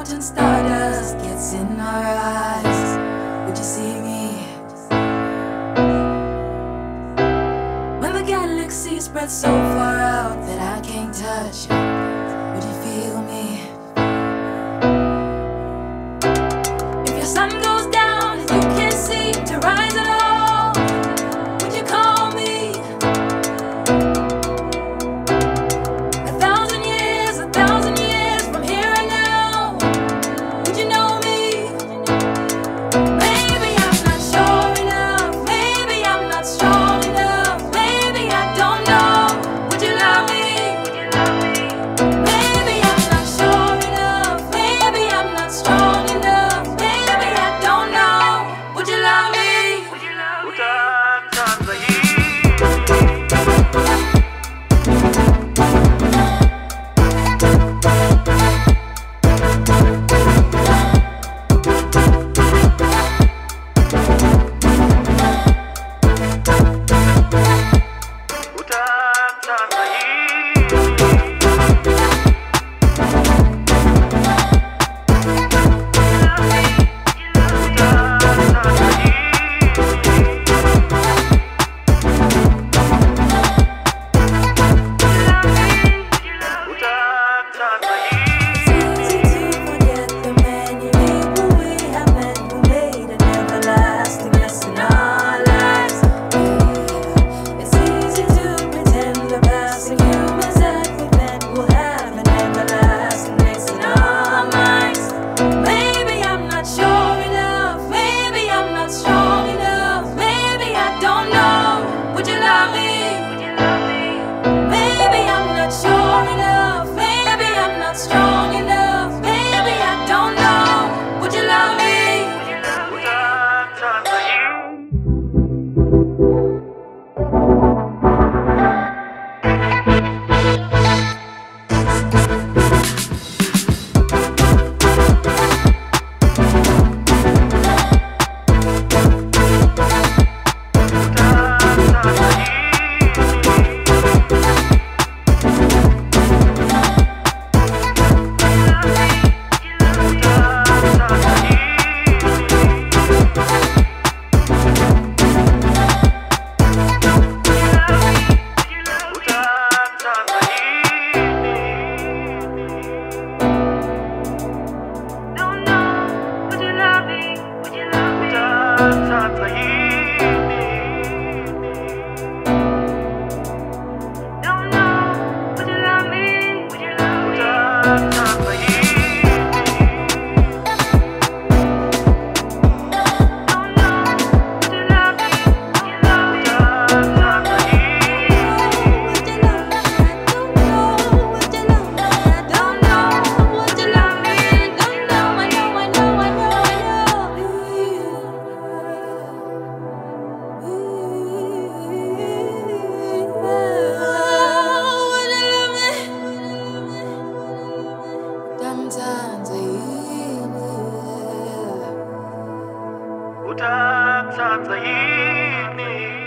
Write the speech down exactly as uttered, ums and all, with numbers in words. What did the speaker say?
rotten stardust gets in our eyes. Would you see me? When the galaxy spreads so far out that I can't touch it, would you feel me? If your sun goes down and you can't seem to rise at all, would you call me? A thousand years, a thousand years from here and now, would you know me? Maybe I'm not sure enough, maybe I'm not strong enough, maybe I don't know. Would you love me? Maybe I'm not sure enough, maybe I'm not strong enough, maybe I don't know. Would you love me? Utathatha yini?